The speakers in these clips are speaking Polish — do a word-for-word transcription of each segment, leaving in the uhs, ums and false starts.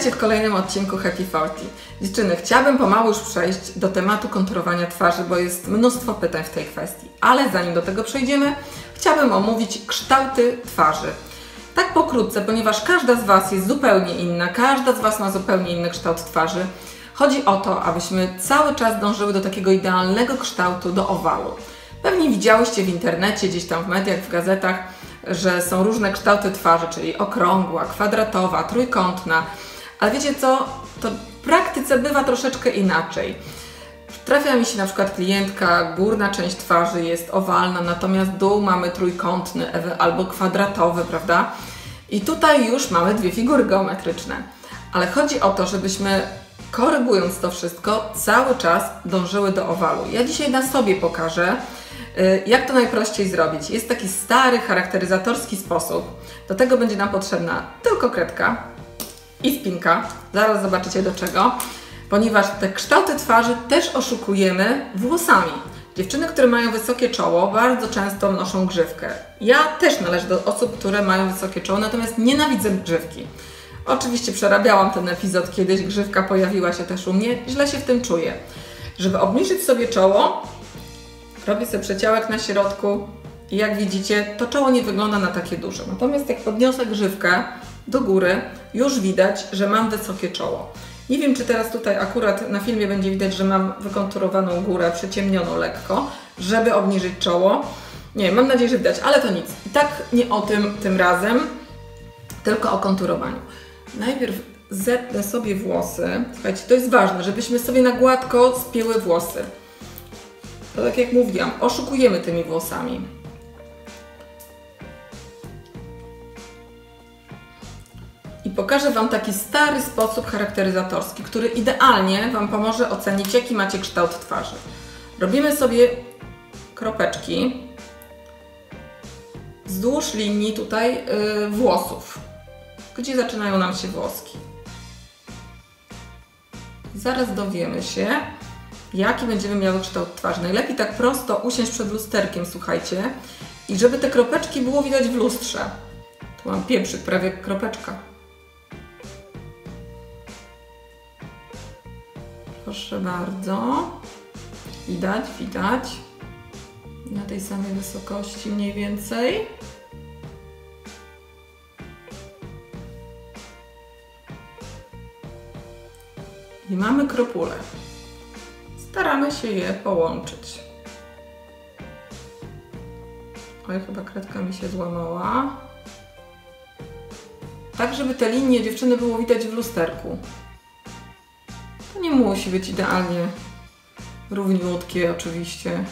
Witajcie w kolejnym odcinku Happy czterdzieści. Dziewczyny, chciałabym pomału już przejść do tematu konturowania twarzy, bo jest mnóstwo pytań w tej kwestii. Ale zanim do tego przejdziemy, chciałabym omówić kształty twarzy. Tak pokrótce, ponieważ każda z Was jest zupełnie inna, każda z Was ma zupełnie inny kształt twarzy. Chodzi o to, abyśmy cały czas dążyły do takiego idealnego kształtu, do owalu. Pewnie widziałyście w internecie, gdzieś tam w mediach, w gazetach, że są różne kształty twarzy, czyli okrągła, kwadratowa, trójkątna. Ale wiecie co? To w praktyce bywa troszeczkę inaczej. Trafia mi się na przykład klientka, górna część twarzy jest owalna, natomiast dół mamy trójkątny albo kwadratowy, prawda? I tutaj już mamy dwie figury geometryczne. Ale chodzi o to, żebyśmy korygując to wszystko, cały czas dążyły do owalu. Ja dzisiaj na sobie pokażę, jak to najprościej zrobić. Jest taki stary, charakteryzatorski sposób. Do tego będzie nam potrzebna tylko kredka i spinka. Zaraz zobaczycie do czego. Ponieważ te kształty twarzy też oszukujemy włosami. Dziewczyny, które mają wysokie czoło, bardzo często noszą grzywkę. Ja też należę do osób, które mają wysokie czoło, natomiast nienawidzę grzywki. Oczywiście przerabiałam ten epizod kiedyś, grzywka pojawiła się też u mnie, źle się w tym czuję. Żeby obniżyć sobie czoło, robię sobie przeciałek na środku i jak widzicie, to czoło nie wygląda na takie duże. Natomiast jak podniosę grzywkę do góry, już widać, że mam wysokie czoło. Nie wiem, czy teraz tutaj akurat na filmie będzie widać, że mam wykonturowaną górę, przyciemnioną lekko, żeby obniżyć czoło. Nie, mam nadzieję, że widać, ale to nic. I tak nie o tym tym razem, tylko o konturowaniu. Najpierw zetnę sobie włosy. Słuchajcie, to jest ważne, żebyśmy sobie na gładko spięły włosy. To tak jak mówiłam, oszukujemy tymi włosami. I pokażę Wam taki stary sposób charakteryzatorski, który idealnie Wam pomoże ocenić, jaki macie kształt twarzy. Robimy sobie kropeczki wzdłuż linii tutaj yy, włosów, gdzie zaczynają nam się włoski. Zaraz dowiemy się, jaki będziemy miały kształt twarzy. Najlepiej tak prosto usiąść przed lusterkiem, słuchajcie, i żeby te kropeczki było widać w lustrze. Tu mam pieprzyk, prawie kropeczka. Proszę bardzo. Widać, widać. Na tej samej wysokości mniej więcej. I mamy kropule. Staramy się je połączyć. Oj, chyba kredka mi się złamała. Tak, żeby te linie dziewczyny było widać w lusterku. To nie musi być idealnie równiutkie oczywiście.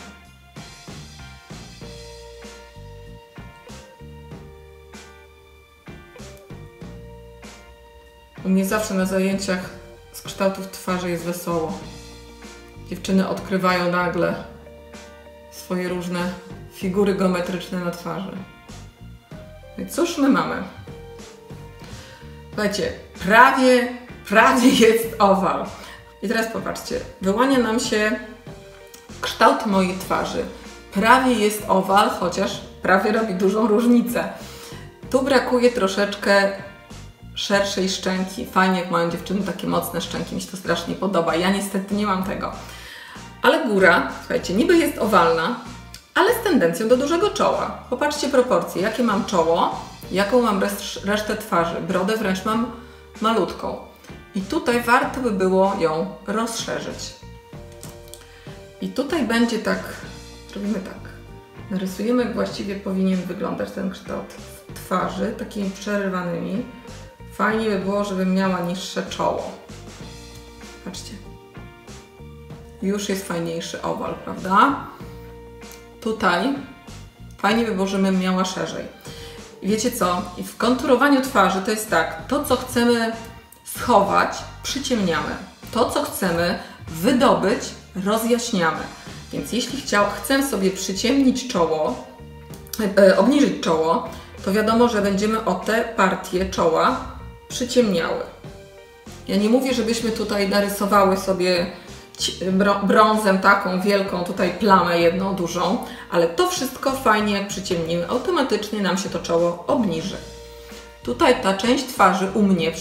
U mnie zawsze na zajęciach z kształtów twarzy jest wesoło. Dziewczyny odkrywają nagle swoje różne figury geometryczne na twarzy. No i cóż my mamy? Słuchajcie, prawie, prawie jest owal. I teraz popatrzcie, wyłania nam się kształt mojej twarzy. Prawie jest owal, chociaż prawie robi dużą różnicę. Tu brakuje troszeczkę szerszej szczęki. Fajnie, jak mają dziewczyny takie mocne szczęki, mi się to strasznie podoba. Ja niestety nie mam tego. Ale góra, słuchajcie, niby jest owalna, ale z tendencją do dużego czoła. Popatrzcie proporcje, jakie mam czoło, jaką mam resztę twarzy. Brodę wręcz mam malutką. I tutaj warto by było ją rozszerzyć. I tutaj będzie tak, zrobimy tak. Narysujemy, jak właściwie powinien wyglądać ten kształt twarzy, takimi przerywanymi. Fajnie by było, żebym miała niższe czoło. Patrzcie. Już jest fajniejszy owal, prawda? Tutaj fajnie by było, żebym miała szerzej. I wiecie co? I w konturowaniu twarzy to jest tak, to co chcemy schować, przyciemniamy. To co chcemy wydobyć, rozjaśniamy. Więc jeśli chciał, chcę sobie przyciemnić czoło, e, obniżyć czoło, to wiadomo, że będziemy o te partie czoła przyciemniały. Ja nie mówię, żebyśmy tutaj narysowały sobie brązem taką wielką tutaj plamę jedną dużą, ale to wszystko fajnie jak przyciemnimy, automatycznie nam się to czoło obniży. Tutaj ta część twarzy u mnie w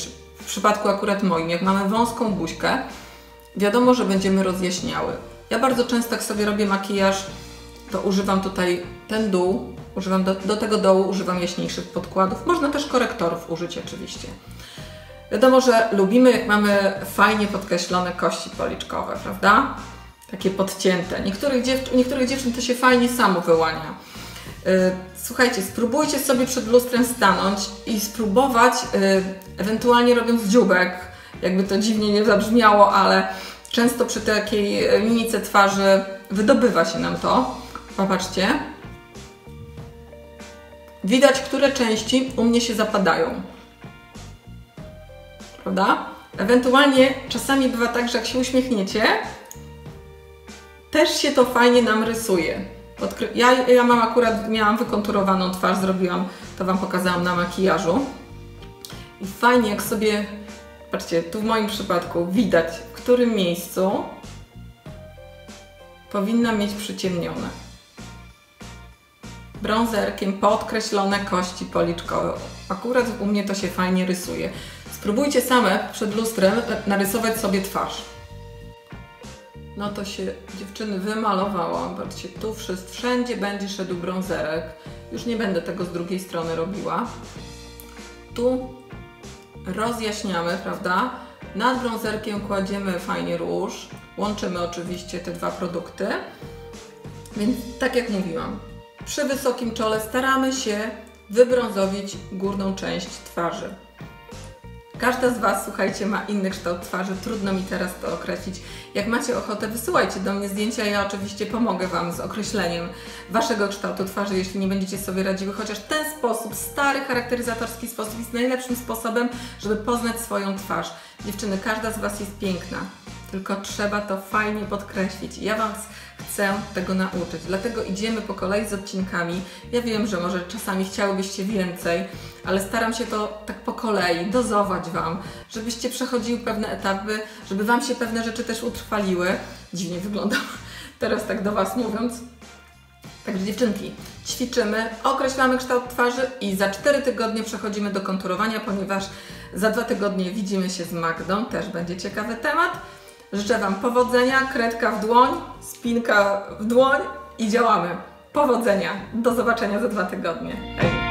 przypadku akurat moim, jak mamy wąską buźkę, wiadomo, że będziemy rozjaśniały. Ja bardzo często, jak sobie robię makijaż, to używam tutaj ten dół, używam do, do tego dołu używam jaśniejszych podkładów. Można też korektorów użyć oczywiście. Wiadomo, że lubimy, jak mamy fajnie podkreślone kości policzkowe, prawda? Takie podcięte. Niektórych dziew- u niektórych dziewczyn to się fajnie samo wyłania. Yy, słuchajcie, spróbujcie sobie przed lustrem stanąć i spróbować, yy, ewentualnie robiąc dzióbek, jakby to dziwnie nie zabrzmiało, ale często przy takiej mimice twarzy wydobywa się nam to. Popatrzcie. Widać, które części u mnie się zapadają. Prawda? Ewentualnie czasami bywa tak, że jak się uśmiechniecie, też się to fajnie nam rysuje. Odkry ja, ja mam akurat, miałam wykonturowaną twarz, zrobiłam, to Wam pokazałam na makijażu. I fajnie, jak sobie, patrzcie, tu w moim przypadku widać, w którym miejscu powinna mieć przyciemnione. Brązerkiem podkreślone kości policzkowe. Akurat u mnie to się fajnie rysuje. Spróbujcie same przed lustrem narysować sobie twarz. No to się dziewczyny wymalowałam. Patrzcie, tu wszędzie będzie szedł brązerek. Już nie będę tego z drugiej strony robiła. Tu rozjaśniamy, prawda? Nad brązerkiem kładziemy fajnie róż. Łączymy oczywiście te dwa produkty. Więc tak jak mówiłam, przy wysokim czole staramy się wybrązowić górną część twarzy. Każda z Was, słuchajcie, ma inny kształt twarzy, trudno mi teraz to określić. Jak macie ochotę, wysyłajcie do mnie zdjęcia, ja oczywiście pomogę Wam z określeniem Waszego kształtu twarzy, jeśli nie będziecie sobie radziły, chociaż ten sposób, stary, charakteryzatorski sposób jest najlepszym sposobem, żeby poznać swoją twarz. Dziewczyny, każda z Was jest piękna, tylko trzeba to fajnie podkreślić. Ja Was chcę tego nauczyć, dlatego idziemy po kolei z odcinkami. Ja wiem, że może czasami chciałybyście więcej, ale staram się to tak po kolei dozować Wam, żebyście przechodziły pewne etapy, żeby Wam się pewne rzeczy też utrwaliły. Dziwnie wyglądam teraz tak do Was mówiąc. Także dziewczynki, ćwiczymy, określamy kształt twarzy i za cztery tygodnie przechodzimy do konturowania, ponieważ za dwa tygodnie widzimy się z Magdą, też będzie ciekawy temat. Życzę Wam powodzenia, kredka w dłoń, spinka w dłoń i działamy. Powodzenia, do zobaczenia za dwa tygodnie. Hej!